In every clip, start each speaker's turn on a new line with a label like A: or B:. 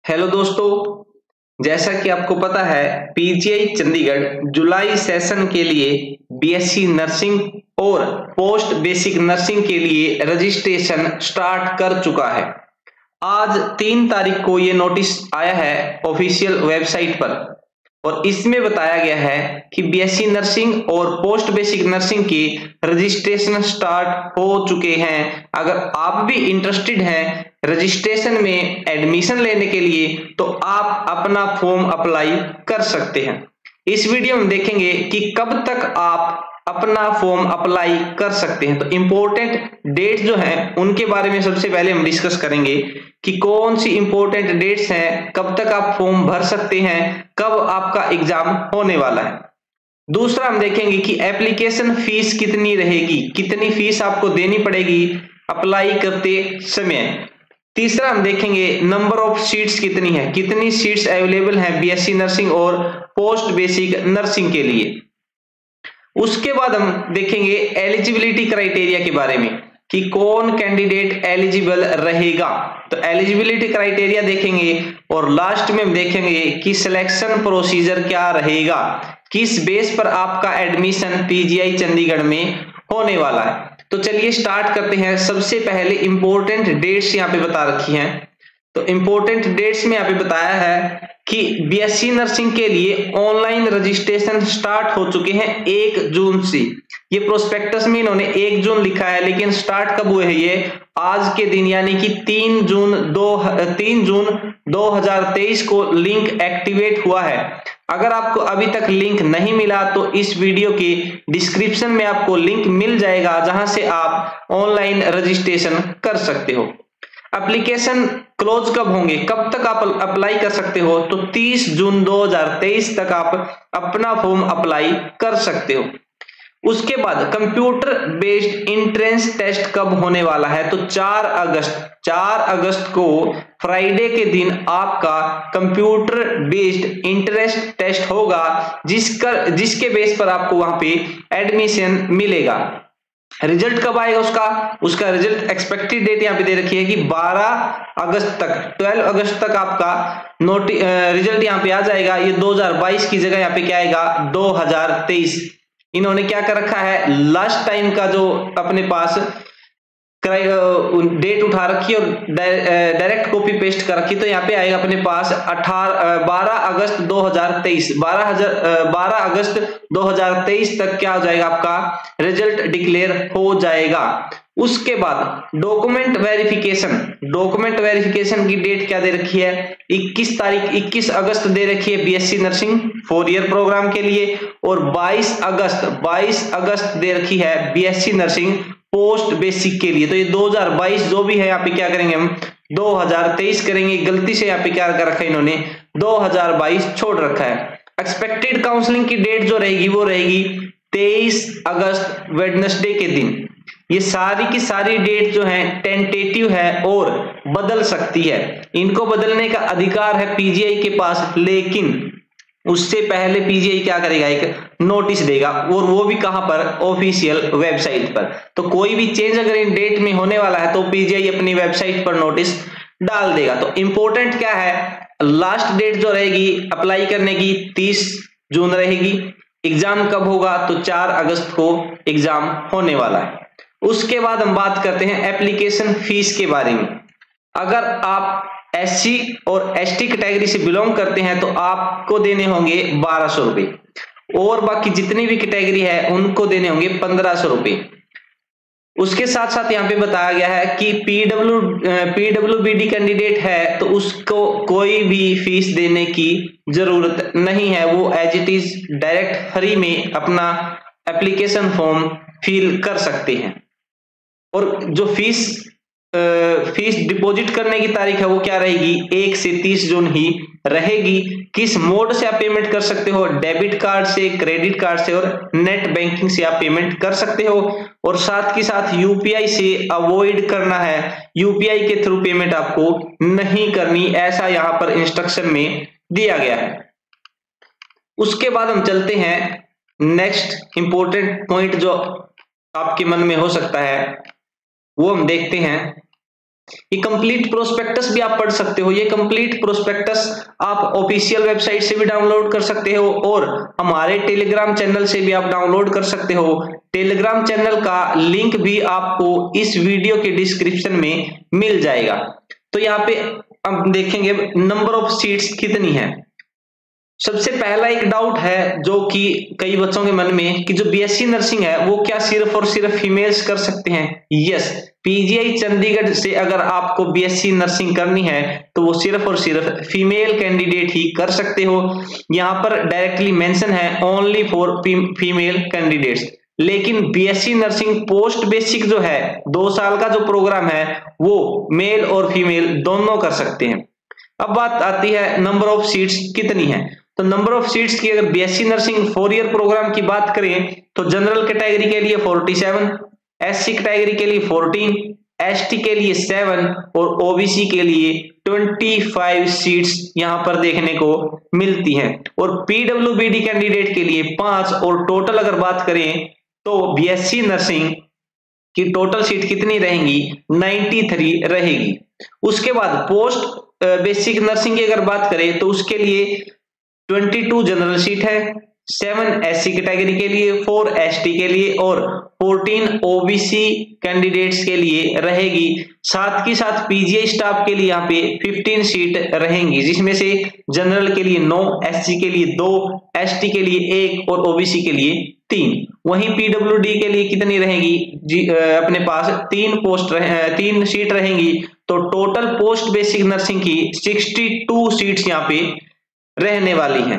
A: Hello दोस्तों, जैसा कि आपको पता है पीजीआई चंडीगढ़ जुलाई सेशन के लिए बीएससी नर्सिंग और पोस्ट बेसिक नर्सिंग के लिए रजिस्ट्रेशन स्टार्ट कर चुका है। आज 3 तारीख को ये नोटिस आया है ऑफिशियल वेबसाइट पर और इसमें बताया गया है कि बीएससी नर्सिंग और पोस्ट बेसिक नर्सिंग की रजिस्ट्रेशन स्टार्ट हो चुके हैं। अगर आप भी इंटरेस्टेड हैं रजिस्ट्रेशन में एडमिशन लेने के लिए तो आप अपना फॉर्म अप्लाई कर सकते हैं। इस वीडियो में देखेंगे कि कब तक आप अपना फॉर्म अप्लाई कर सकते हैं। तो इंपॉर्टेंट डेट जो है उनके बारे में सबसे पहले हम डिस्कस करेंगे कि कौन सी इंपॉर्टेंट डेट्स हैं, कब तक आप फॉर्म भर सकते हैं, कब आपका एग्जाम होने वाला है। दूसरा हम देखेंगे कि एप्लीकेशन फीस कितनी रहेगी, कितनी फीस आपको देनी पड़ेगी अप्लाई करते समय। तीसरा हम देखेंगे नंबर ऑफ सीट्स कितनी है, कितनी सीट्स अवेलेबल हैं बीएससी नर्सिंग और पोस्ट बेसिक नर्सिंग के लिए। उसके बाद हम देखेंगे एलिजिबिलिटी क्राइटेरिया के बारे में कि कौन कैंडिडेट एलिजिबल रहेगा, तो एलिजिबिलिटी क्राइटेरिया देखेंगे और लास्ट में हम देखेंगे कि सिलेक्शन प्रोसीजर क्या रहेगा, किस बेस पर आपका एडमिशन पीजीआई चंडीगढ़ में होने वाला है। तो चलिए स्टार्ट करते हैं। सबसे पहले इंपॉर्टेंट डेट्स यहाँ पे बता रखी हैं। तो इंपॉर्टेंट डेट्स में यहाँ पे बताया है कि बीएससी नर्सिंग के लिए ऑनलाइन रजिस्ट्रेशन स्टार्ट हो चुके हैं 1 जून से। ये प्रोस्पेक्टस में इन्होंने 1 जून लिखा है, लेकिन स्टार्ट कब हुए हैं ये आज के दिन यानी कि 3 जून 2023 को लिंक एक्टिवेट हुआ है। अगर आपको अभी तक लिंक नहीं मिला तो इस वीडियो के डिस्क्रिप्शन में आपको लिंक मिल जाएगा जहां से आप ऑनलाइन रजिस्ट्रेशन कर सकते हो। एप्लीकेशन क्लोज कब होंगे, कब तक आप अप्लाई कर सकते हो, तो 30 जून 2023 तक आप अपना फॉर्म अप्लाई कर सकते हो। उसके बाद कंप्यूटर बेस्ड एंट्रेंस टेस्ट कब होने वाला है, तो 4 अगस्त को फ्राइडे के दिन आपका कंप्यूटर बेस्ड एंट्रेंस टेस्ट होगा, जिसके बेस पर आपको वहां पे एडमिशन मिलेगा। रिजल्ट कब आएगा उसका रिजल्ट एक्सपेक्टेड डेट यहाँ पे दे रखी है कि 12 अगस्त तक आपका रिजल्ट यहाँ पे आ जाएगा। ये 2022 की जगह यहाँ पे क्या आएगा 2023। इन्होंने क्या कर रखा है, लास्ट टाइम का जो अपने पास डेट उठा रखी और डायरेक्ट कॉपी पेस्ट कर रखी, तो यहाँ पे आएगा अपने पास 12 अगस्त 2023। 12 अगस्त 2023 तक क्या हो जाएगा, आपका रिजल्ट डिक्लेयर हो जाएगा। उसके बाद डॉक्यूमेंट वेरिफिकेशन की डेट क्या दे रखी है, 21 अगस्त दे रखी है बीएससी नर्सिंग 4 ईयर प्रोग्राम के लिए, और 22 अगस्त दे रखी है बीएससी नर्सिंग पोस्ट बेसिक के लिए। तो ये 2022 जो भी है यहाँ पे क्या करेंगे हम 2023 करेंगे। गलती से यहाँ पे क्या कर रखा है इन्होंने 2022 छोड़ रखा है। एक्सपेक्टेड काउंसलिंग की डेट जो रहेगी वो रहेगी 23 अगस्त वेडनेसडे के दिन। ये सारी की सारी डेट जो है टेंटेटिव है और बदल सकती है, इनको बदलने का अधिकार है पीजीआई के पास, लेकिन उससे पहले पीजीआई क्या करेगा, एक नोटिस देगा, और वो भी कहां पर, ऑफिशियल वेबसाइट पर। तो कोई भी चेंज अगर इन डेट में होने वाला है तो पीजीआई अपनी वेबसाइट पर नोटिस डाल देगा। तो इंपॉर्टेंट क्या है, लास्ट डेट जो रहेगी अप्लाई करने की 30 जून रहेगी। एग्जाम कब होगा, तो 4 अगस्त को एग्जाम होने वाला है। उसके बाद हम बात करते हैं एप्लीकेशन फीस के बारे में। अगर आप एससी और एसटी कैटेगरी से बिलोंग करते हैं तो आपको देने होंगे 1200 रुपए, और बाकी जितनी भी कैटेगरी है उनको देने होंगे 1500 रुपए। उसके साथ साथ यहाँ पे बताया गया है कि पीडब्ल्यूबीडी कैंडिडेट है तो उसको कोई भी फीस देने की जरूरत नहीं है, वो as it is direct free में अपना एप्लीकेशन फॉर्म फिल कर सकते हैं। और जो फीस डिपॉजिट करने की तारीख है वो क्या रहेगी, 1 से 30 जून ही रहेगी। किस मोड से आप पेमेंट कर सकते हो, डेबिट कार्ड से, क्रेडिट कार्ड से और नेट बैंकिंग से आप पेमेंट कर सकते हो। और साथ के साथ यूपीआई से अवॉइड करना है, यूपीआई के थ्रू पेमेंट आपको नहीं करनी, ऐसा यहाँ पर इंस्ट्रक्शन में दिया गया है। उसके बाद हम चलते हैं नेक्स्ट इंपॉर्टेंट पॉइंट जो आपके मन में हो सकता है, वो हम देखते हैं ये कंप्लीट प्रोस्पेक्टस भी आप पढ़ सकते हो। ये कंप्लीट प्रोस्पेक्टस आप ऑफिशियल वेबसाइट से भी डाउनलोड कर सकते हो और हमारे टेलीग्राम चैनल से भी आप डाउनलोड कर सकते हो। टेलीग्राम चैनल का लिंक भी आपको इस वीडियो के डिस्क्रिप्शन में मिल जाएगा। तो यहाँ पे हम देखेंगे नंबर ऑफ सीट्स कितनी है। सबसे पहला एक डाउट है जो कि कई बच्चों के मन में कि जो बीएससी नर्सिंग है वो क्या सिर्फ और सिर्फ फीमेल्स कर सकते हैं? यस, पीजीआई चंडीगढ़ से अगर आपको बीएससी नर्सिंग करनी है तो वो सिर्फ और सिर्फ फीमेल कैंडिडेट ही कर सकते हो। यहाँ पर डायरेक्टली मेंशन है ओनली फॉर फीमेल कैंडिडेट्स। लेकिन बीएससी नर्सिंग पोस्ट बेसिक जो है 2 साल का जो प्रोग्राम है वो मेल और फीमेल दोनों कर सकते हैं। अब बात आती है नंबर ऑफ सीट्स कितनी है। तो नंबर ऑफ सीट्स की अगर बीएससी नर्सिंग 4 ईयर प्रोग्राम की बात करें तो जनरल कैटेगरी के लिए 47, एससी कैटेगरी के लिए 14, एसटी के लिए 7 और ओबीसी के लिए 25 सीट्स यहां पर देखने को मिलती हैं और पीडब्ल्यूबीडी कैंडिडेट के लिए 5 और टोटल अगर बात करें तो बीएससी नर्सिंग की टोटल सीट कितनी रहेंगी? 93 रहेगी। उसके बाद पोस्ट बेसिक नर्सिंग की अगर बात करें तो उसके लिए 22 जनरल सीट है, 7 एससी कैटेगरी के लिए, 4 एसटी के लिए और 14 ओबीसी कैंडिडेट्स के लिए रहेगी। साथ ही साथ पीजीआई स्टाफ के लिए यहाँ पे 15 सीट रहेंगी जिसमें से जनरल के लिए 9, एससी के लिए 2, एसटी के लिए 1 और ओबीसी के लिए 3। वहीं पीडब्ल्यूडी के लिए कितनी रहेगी अपने पास 3 सीट रहेंगी। तो टोटल पोस्ट बेसिक नर्सिंग की 62 सीट्स यहाँ पे रहने वाली हैं।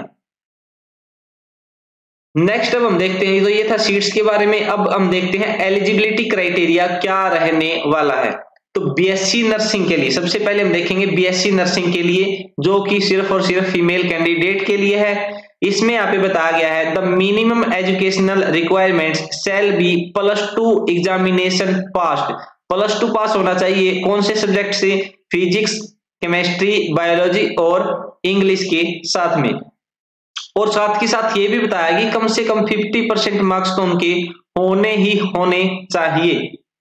A: नेक्स्ट अब हम देखते हैं, तो ये था सीट्स के बारे में। अब हम देखते हैं एलिजिबिलिटी क्राइटेरिया क्या रहने वाला है। तो बीएससी नर्सिंग के लिए सबसे पहले हम देखेंगे बीएससी नर्सिंग के लिए जो कि सिर्फ और सिर्फ फीमेल कैंडिडेट के लिए है। इसमें यहाँ पे बताया गया है the minimum educational requirements shall be +2 examination passed. +2 pass होना चाहिए कौन से सब्जेक्ट से? फिजिक्स, केमिस्ट्री, बायोलॉजी और इंग्लिश के साथ में। और साथ ही साथ ये भी बताया कि कम से कम 50% मार्क्स तो उनके होने ही होने चाहिए।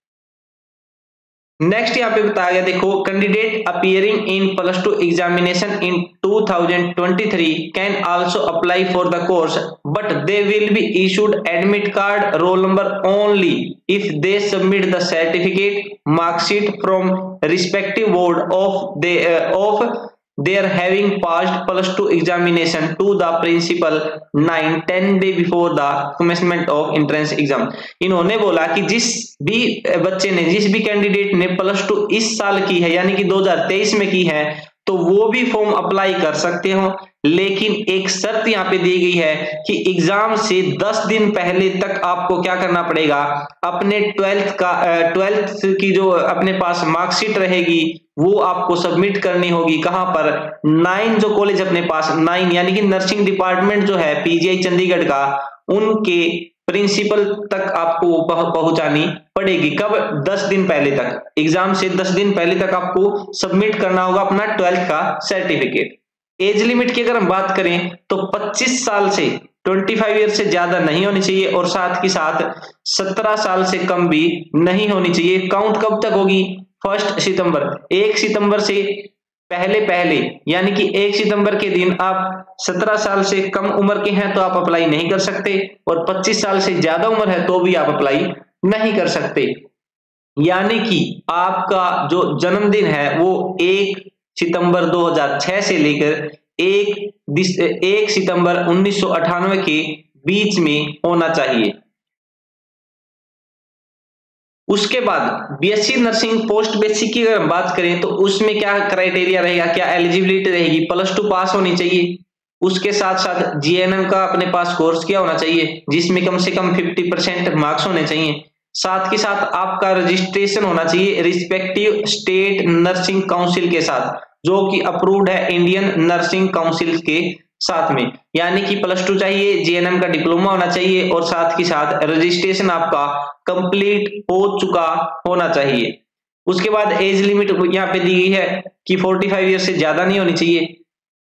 A: नेक्स्ट यहाँ पे बताया गया, देखो candidate appearing in +2 examination in 2023 can also apply for the course but they will be issued admit card roll number only if they submit the certificate marksheet from respective board of they are having passed +2 examination to the principal 9-10 day before the commencement of entrance exam। इन्होंने बोला कि जिस भी बच्चे ने, जिस भी candidate ने +2 इस साल की है यानी कि 2023 में की है तो वो भी फॉर्म अप्लाई कर सकते हो। लेकिन एक शर्त यहाँ पे दी गई है कि एग्जाम से 10 दिन पहले तक आपको क्या करना पड़ेगा? अपने 12th की जो अपने पास मार्कशीट रहेगी वो आपको सबमिट करनी होगी। कहां पर? 9 जो कॉलेज अपने पास 9 यानी कि नर्सिंग डिपार्टमेंट जो है पीजीआई चंडीगढ़ का, उनके प्रिंसिपल तक आपको पहुंचानी पड़ेगी। कब? 10 दिन पहले तक। एग्जाम से 10 दिन पहले तक आपको सबमिट करना होगा अपना 12th का सर्टिफिकेट। एज लिमिट की अगर हम बात करें तो 25 साल से 25 ईयर से ज्यादा नहीं होनी चाहिए और साथ ही साथ 17 साल से कम भी नहीं होनी चाहिए। काउंट कब तक होगी? 1 सितंबर। 1 सितंबर से पहले यानी कि 1 सितंबर के दिन आप 17 साल से कम उम्र के हैं तो आप अप्लाई नहीं कर सकते और 25 साल से ज्यादा उम्र है तो भी आप अप्लाई नहीं कर सकते। यानी कि आपका जो जन्मदिन है वो 1 सितंबर 2006 से लेकर 1 सितंबर 1998 के बीच में होना चाहिए। उसके बाद बीएससी नर्सिंग पोस्ट बेसिक की अगर हम बात करें तो उसमें क्या क्राइटेरिया रहेगा, क्या एलिजिबिलिटी रहेगी? +2 पास होनी चाहिए। उसके साथ साथ जीएनएम का अपने पास कोर्स क्या होना चाहिए जिसमें कम से कम 50% मार्क्स होने चाहिए। साथ ही साथ आपका रजिस्ट्रेशन होना चाहिए रिस्पेक्टिव स्टेट नर्सिंग काउंसिल के साथ जो कि अप्रूव्ड है इंडियन नर्सिंग काउंसिल के साथ में। यानी कि +2 चाहिए, जीएनएम का डिप्लोमा होना चाहिए और साथ ही साथ रजिस्ट्रेशन आपका कंप्लीट हो चुका होना चाहिए। उसके बाद एज लिमिट यहाँ पे दी गई है कि 45 ईयर से ज्यादा नहीं होनी चाहिए।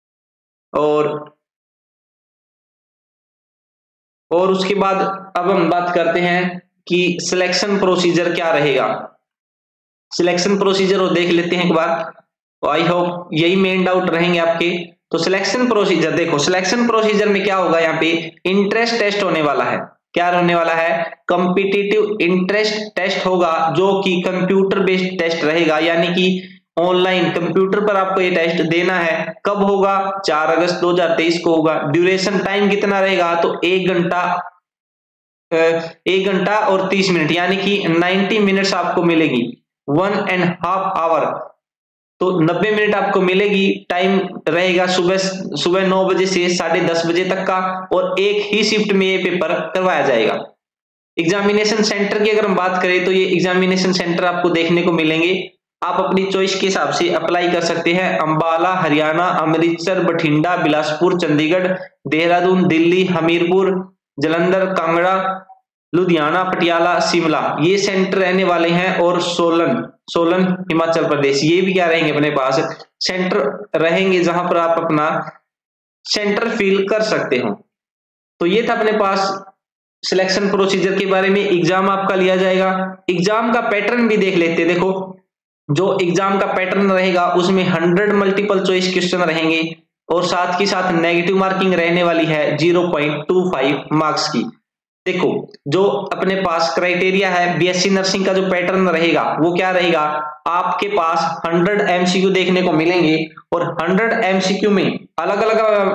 A: और उसके बाद अब हम बात करते हैं कि सिलेक्शन प्रोसीजर क्या रहेगा। सिलेक्शन प्रोसीजर वो देख लेते हैं एक बार। आई होप यही मेन डाउट रहेंगे आपके। तो सिलेक्शन प्रोसीजर देखो, सिलेक्शन प्रोसीजर में क्या होगा, यहाँ पे इंटरेस्ट टेस्ट होने वाला है। क्या होने वाला है? कॉम्पिटिटिव इंटरेस्ट टेस्ट होगा, जो कि कंप्यूटर बेस्ड टेस्ट रहेगा, यानी कि ऑनलाइन कंप्यूटर पर आपको ये टेस्ट देना है। कब होगा? 4 अगस्त 2023 को होगा। ड्यूरेशन टाइम कितना रहेगा? तो 1 घंटा और 30 मिनट, यानी कि 90 मिनट्स आपको मिलेगी, 1.5 आवर। तो 90 मिनट आपको मिलेगी। टाइम रहेगा सुबह 9 बजे से 10:30 बजे तक का, और एक ही शिफ्ट में ये पेपर करवाया जाएगा। एग्जामिनेशन सेंटर की अगर हम बात करें तो ये एग्जामिनेशन सेंटर आपको देखने को मिलेंगे। आप अपनी चॉइस के हिसाब से अप्लाई कर सकते हैं। अंबाला हरियाणा, अमृतसर, बठिंडा, बिलासपुर, चंडीगढ़, देहरादून, दिल्ली, हमीरपुर, जालंधर, कांगड़ा, लुधियाना, पटियाला, शिमला, ये सेंटर रहने वाले हैं। और सोलन हिमाचल प्रदेश, ये भी क्या रहेंगे अपने पास सेंटर रहेंगे, जहां पर आप अपना सेंटर फिल कर सकते हो। तो ये था अपने पास सिलेक्शन प्रोसीजर के बारे में। एग्जाम आपका लिया जाएगा। एग्जाम का पैटर्न भी देख लेते हैं। देखो, जो एग्जाम का पैटर्न रहेगा उसमें 100 मल्टीपल चॉइस क्वेश्चन रहेंगे, और साथ ही साथ नेगेटिव मार्किंग रहने वाली है 0.25 मार्क्स की। देखो, जो अपने पास क्राइटेरिया है बीएससी नर्सिंग का, जो पैटर्न रहेगा वो क्या रहेगा, आपके पास 100 एमसीक्यू देखने को मिलेंगे, और 100 एमसीक्यू में अलग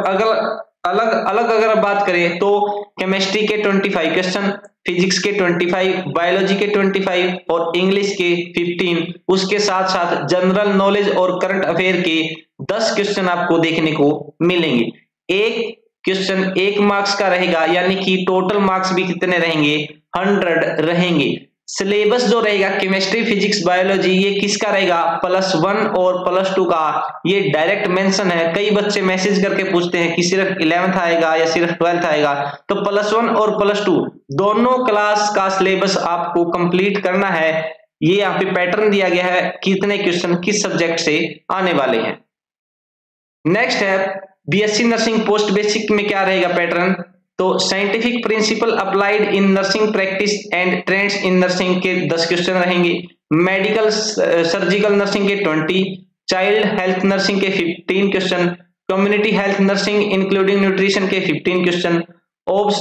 A: अलग अगर बात करें तो केमिस्ट्री के 25 क्वेश्चन, फिजिक्स के 25, बायोलॉजी के 25 और इंग्लिश के 15। उसके साथ साथ जनरल नॉलेज और करंट अफेयर के 10 क्वेश्चन आपको देखने को मिलेंगे। एक क्वेश्चन 1 मार्क्स का रहेगा, यानी कि टोटल मार्क्स भी कितने रहेंगे? 100 रहेंगे। सिलेबस जो रहेगा केमिस्ट्री, फिजिक्स, बायोलॉजी, ये किसका रहेगा? +1 और +2 का। ये डायरेक्ट मेंशन है। कई बच्चे मैसेज करके पूछते हैं कि सिर्फ 11th आएगा या सिर्फ 12th आएगा। तो +1 और +2 दोनों क्लास का सिलेबस आपको कंप्लीट करना है। ये यहाँ पे पैटर्न दिया गया है, कितने क्वेश्चन किस सब्जेक्ट से आने वाले हैं। नेक्स्ट है बीएससी नर्सिंग पोस्ट बेसिक में क्या रहेगा पैटर्न? तो scientific principle applied in nursing practice and trends in nursing के 10 क्वेश्चन रहेंगे। मेडिकल सर्जिकल नर्सिंग के 20, चाइल्ड हेल्थ नर्सिंग के 15 question, community health nursing including nutrition के 15 क्वेश्चन, ओब्स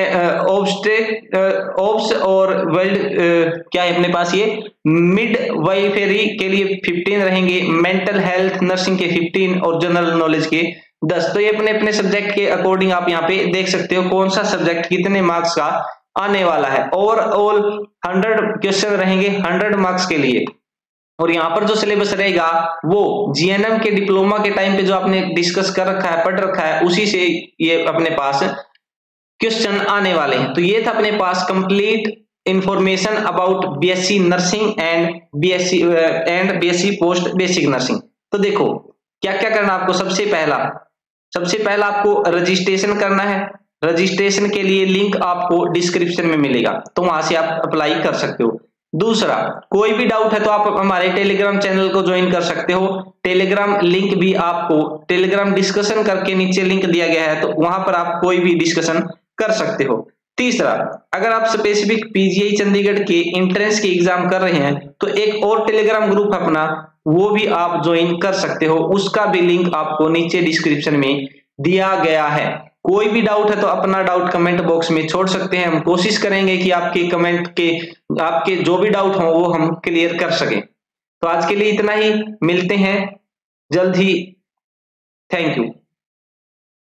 A: और वर्ल्ड क्या है अपने पास, ये मिड वाइफेरी के लिए 15 रहेंगे, मेंटल हेल्थ नर्सिंग के 15 और जनरल नॉलेज के 10। तो ये अपने अपने सब्जेक्ट के अकॉर्डिंग आप यहाँ पे देख सकते हो कौन सा सब्जेक्ट कितने मार्क्स का आने वाला है। ओवरऑल 100 क्वेश्चन रहेंगे 100 मार्क्स के लिए। और यहाँ पर जो सिलेबस रहेगा वो जीएनएम के डिप्लोमा के टाइम पे जो आपने डिस्कस कर रखा है, पढ़ रखा है, उसी से ये अपने पास क्वेश्चन आने वाले हैं। तो ये था अपने पास complete information about BSc nursing and BSc post basic nursing. तो देखो क्या क्या करना आपको। सबसे पहला आपको रजिस्ट्रेशन करना है। रजिस्ट्रेशन के लिए लिंक आपको डिस्क्रिप्शन में मिलेगा, तो वहां से आप अप्लाई कर सकते हो। दूसरा, कोई भी डाउट है तो आप हमारे टेलीग्राम चैनल को ज्वाइन कर सकते हो। टेलीग्राम लिंक भी आपको टेलीग्राम डिस्कशन करके नीचे लिंक दिया गया है, तो वहां पर आप कोई भी डिस्कशन कर सकते हो। तीसरा, अगर आप स्पेसिफिक पीजीआई चंडीगढ़ के एंट्रेंस के एग्जाम कर रहे हैं तो एक और टेलीग्राम ग्रुप अपना वो भी आप ज्वाइन कर सकते हो, उसका भी लिंक आपको नीचे डिस्क्रिप्शन में दिया गया है। कोई भी डाउट है तो अपना डाउट कमेंट बॉक्स में छोड़ सकते हैं। हम कोशिश करेंगे कि आपके जो भी डाउट हो वो हम क्लियर कर सकें। तो आज के लिए इतना ही, मिलते हैं जल्द ही। Thank you.